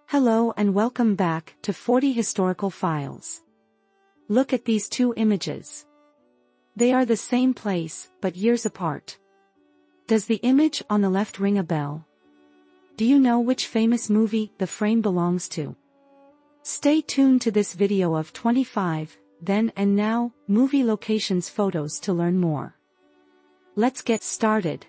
Hello and welcome back to 40 Historical Files. Look at these two images. They are the same place, but years apart. Does the image on the left ring a bell? Do you know which famous movie the frame belongs to? Stay tuned to this video of 25, then and now, movie locations photos to learn more. Let's get started.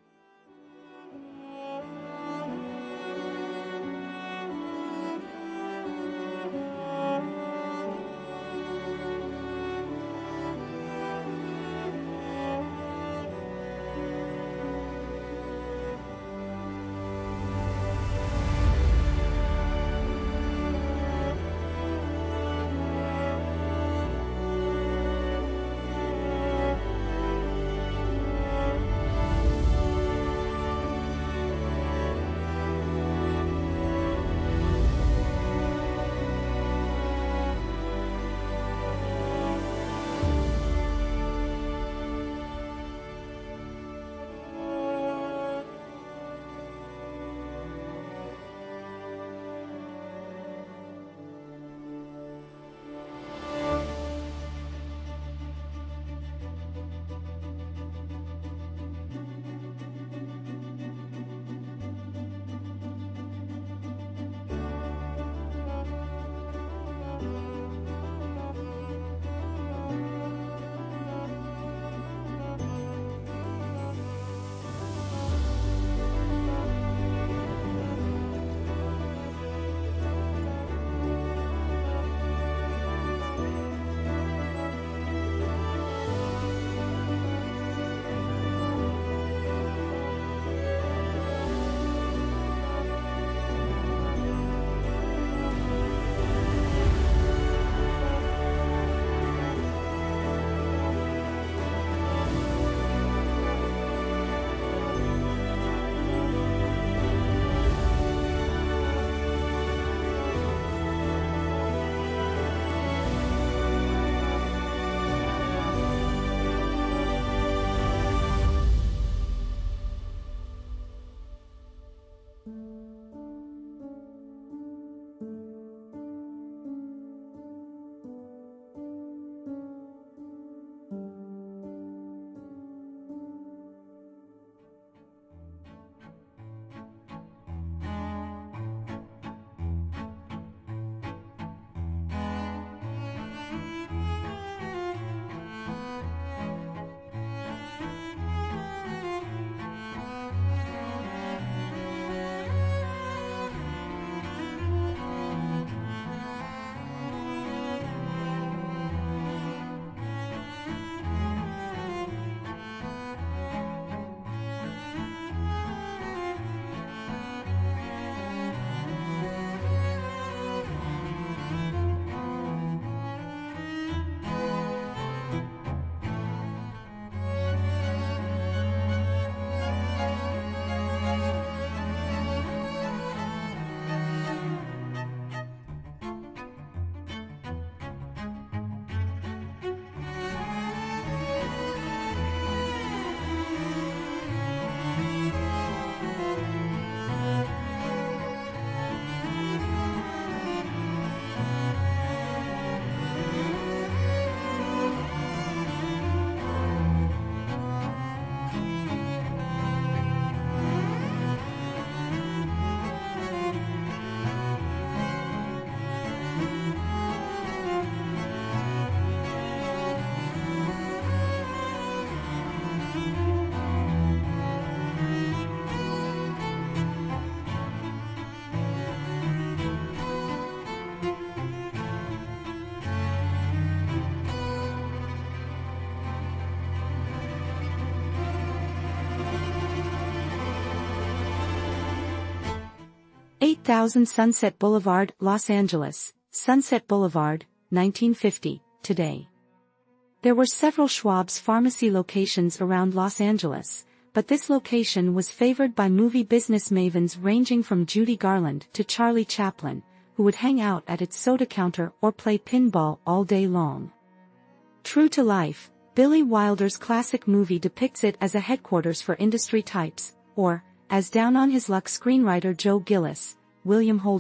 "8000 Sunset Boulevard, Los Angeles, Sunset Boulevard, 1950, today." There were several Schwab's Pharmacy locations around Los Angeles, but this location was favored by movie business mavens ranging from Judy Garland to Charlie Chaplin, who would hang out at its soda counter or play pinball all day long. True to life, Billy Wilder's classic movie depicts it as a headquarters for industry types, or, as down on his luck screenwriter Joe Gillis, William Holden,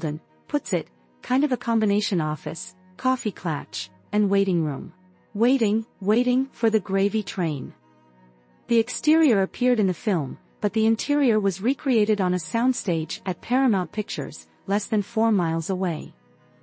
puts it, kind of a combination office, coffee klatch, and waiting room. Waiting for the gravy train. The exterior appeared in the film, but the interior was recreated on a soundstage at Paramount Pictures, less than 4 miles away.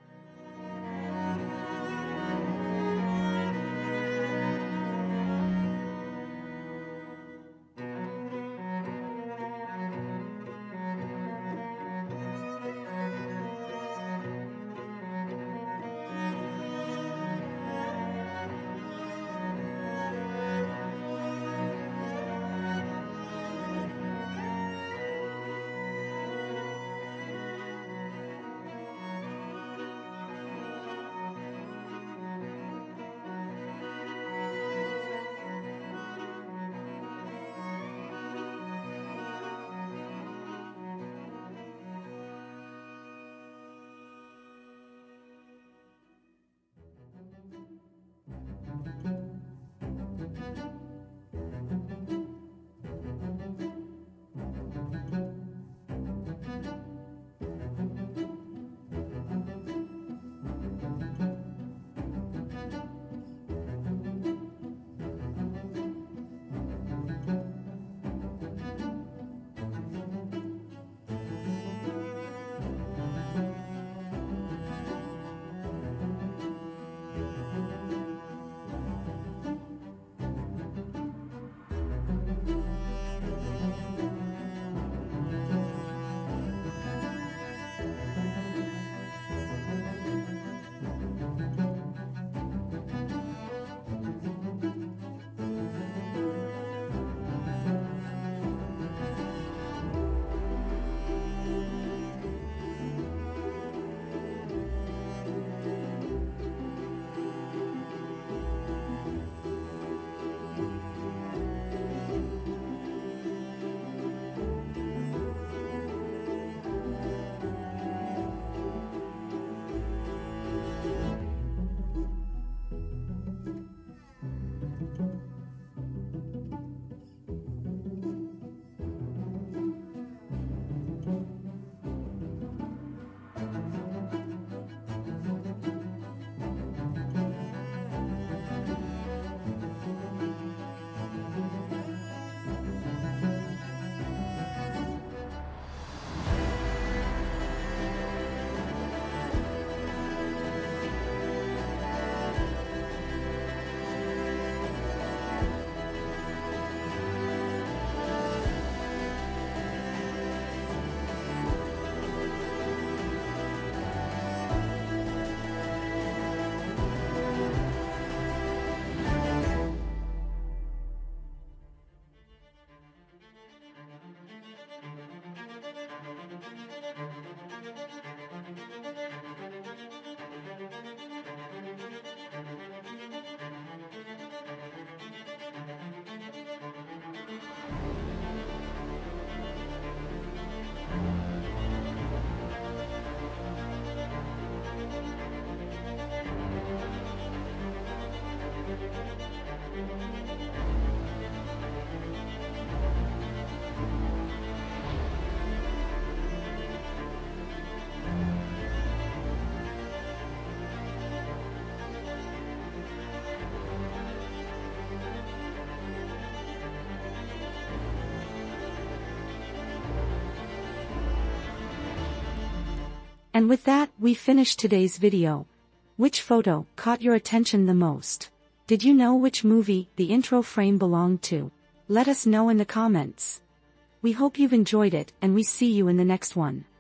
And with that, we finish today's video. Which photo caught your attention the most? Did you know which movie the intro frame belonged to? Let us know in the comments. We hope you've enjoyed it, and we see you in the next one.